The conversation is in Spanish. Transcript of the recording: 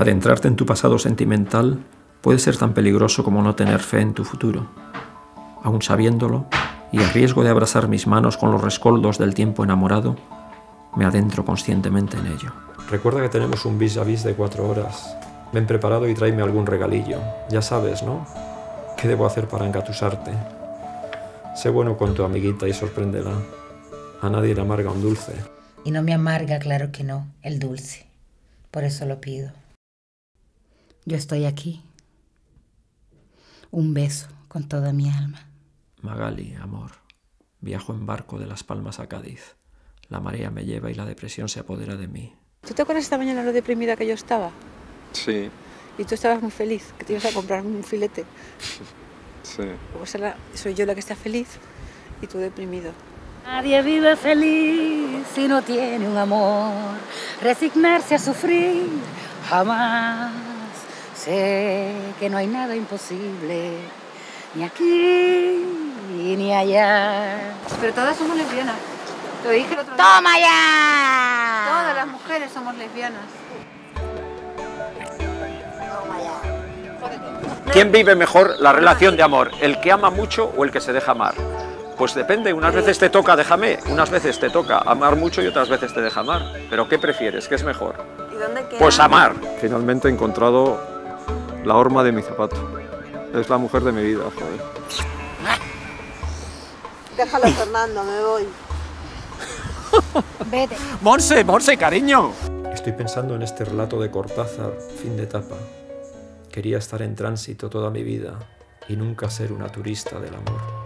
Adentrarte en tu pasado sentimental puede ser tan peligroso como no tener fe en tu futuro. Aún sabiéndolo, y a riesgo de abrazar mis manos con los rescoldos del tiempo enamorado, me adentro conscientemente en ello. Recuerda que tenemos un vis-a-vis de 4 horas. Ven preparado y tráeme algún regalillo. Ya sabes, ¿no? ¿Qué debo hacer para engatusarte? Sé bueno con tu amiguita y sorpréndela. A nadie le amarga un dulce. Y no me amarga, claro que no, el dulce. Por eso lo pido. Yo estoy aquí. Un beso con toda mi alma. Magali, amor, viajo en barco de Las Palmas a Cádiz. La marea me lleva y la depresión se apodera de mí. ¿Tú te acuerdas esta mañana lo deprimida que yo estaba? Sí. Y tú estabas muy feliz, que te ibas a comprar un filete. Sí. Pues soy yo la que está feliz y tú deprimido. Nadie vive feliz si no tiene un amor. Resignarse a sufrir jamás. Sé que no hay nada imposible, ni aquí ni allá. Pero todas somos lesbianas. Te lo dije el otro día. ¡Toma ya! Todas las mujeres somos lesbianas. ¿Quién vive mejor la relación de amor? ¿El que ama mucho o el que se deja amar? Pues depende, unas veces te toca déjame, unas veces te toca amar mucho y otras veces te deja amar. ¿Pero qué prefieres? ¿Qué es mejor? ¿Y dónde queda? Pues amar. Finalmente he encontrado la horma de mi zapato. Es la mujer de mi vida, joder. Déjalo, Fernando, me voy. Vete. Monse, cariño. Estoy pensando en este relato de Cortázar, fin de etapa. Quería estar en tránsito toda mi vida y nunca ser una turista del amor.